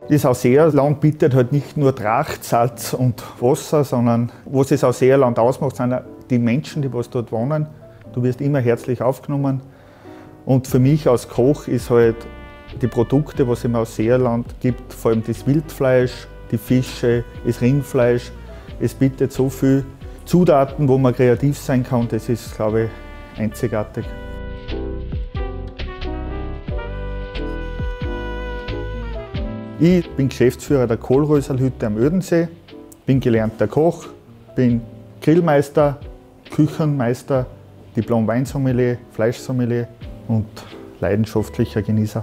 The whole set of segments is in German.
Das Ausseerland bietet halt nicht nur Tracht, Salz und Wasser, sondern was das Ausseerland ausmacht, sind die Menschen, die was dort wohnen. Du wirst immer herzlich aufgenommen. Und für mich als Koch ist halt die Produkte, was es im Ausseerland gibt, vor allem das Wildfleisch, die Fische, das Rindfleisch. Es bietet so viele Zutaten, wo man kreativ sein kann. Das ist, glaube ich, einzigartig. Ich bin Geschäftsführer der Kohlröserl-Hütte am Ödensee, bin gelernter Koch, bin Grillmeister, Küchenmeister, Diplom-Weinsommelier, Fleischsommelier und leidenschaftlicher Genießer.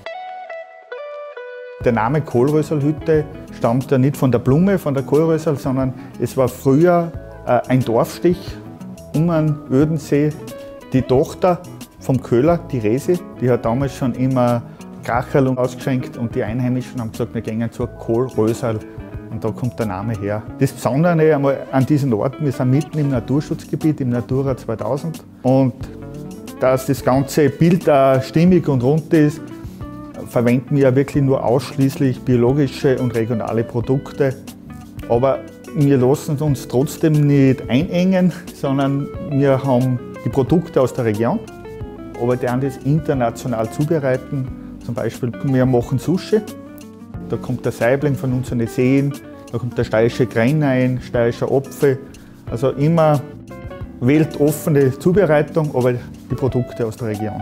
Der Name Kohlröserl-Hütte stammt ja nicht von der Blume, von der Kohlröserl, sondern es war früher ein Dorfstich um den Ödensee. Die Tochter vom Köhler, die Resi, die hat damals schon immer Kracherl ausgeschenkt und die Einheimischen haben gesagt, wir gehen zur Kohlröserl und da kommt der Name her. Das Besondere einmal an diesen Orten, wir sind mitten im Naturschutzgebiet, im Natura 2000 und dass das ganze Bild auch stimmig und rund ist, verwenden wir wirklich nur ausschließlich biologische und regionale Produkte. Aber wir lassen uns trotzdem nicht einengen, sondern wir haben die Produkte aus der Region, aber die das international zubereiten. Zum Beispiel, wir machen Sushi, da kommt der Saibling von unseren Seen, da kommt der steirische Kren ein, steirischer Apfel. Also immer weltoffene Zubereitung, aber die Produkte aus der Region.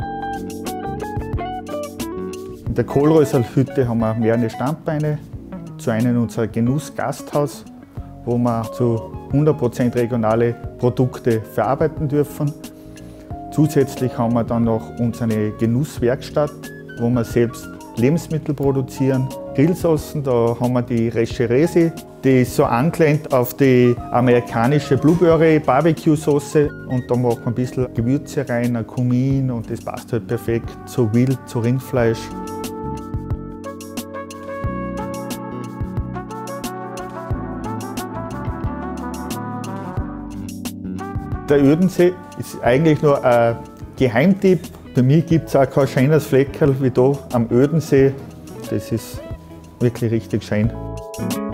In der Kohlröserl-Hütte haben wir mehrere Standbeine. Zu einem unser Genuss-Gasthaus, wo wir zu 100% regionale Produkte verarbeiten dürfen. Zusätzlich haben wir dann noch unsere Genusswerkstatt, wo wir selbst Lebensmittel produzieren. Grillsoßen, da haben wir die Recheresi, die ist so angelehnt auf die amerikanische Blueberry Barbecue Soße und da machen wir ein bisschen Gewürze rein, ein Kumin und das passt halt perfekt zu Wild, zu Rindfleisch. Der Ödensee ist eigentlich nur ein Geheimtipp. Für mich gibt es auch kein schönes Fleckerl wie hier am Ödensee. Das ist wirklich richtig schön.